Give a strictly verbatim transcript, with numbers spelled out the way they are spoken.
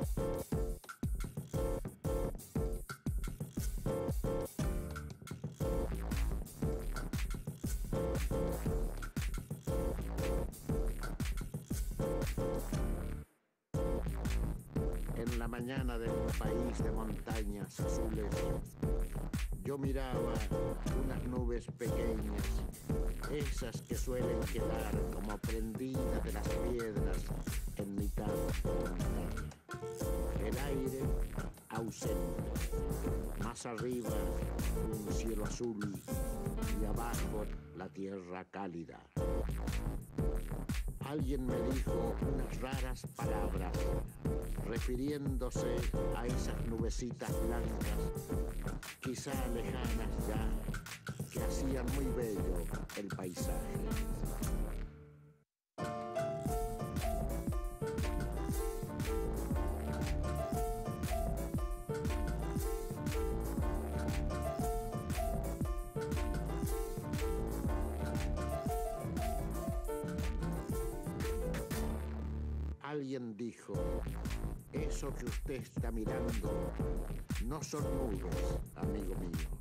En la mañana de un país de montañas azules, yo miraba unas nubes pequeñas, esas que suelen quedar como prendidas de las piedras en mitad de la montaña. El aire ausente, más arriba un cielo azul y abajo la tierra cálida. Alguien me dijo unas raras palabras refiriéndose a esas nubecitas blancas, quizá lejanas ya, que hacían muy bello el paisaje. Alguien dijo, eso que usted está mirando no son nubes, amigo mío.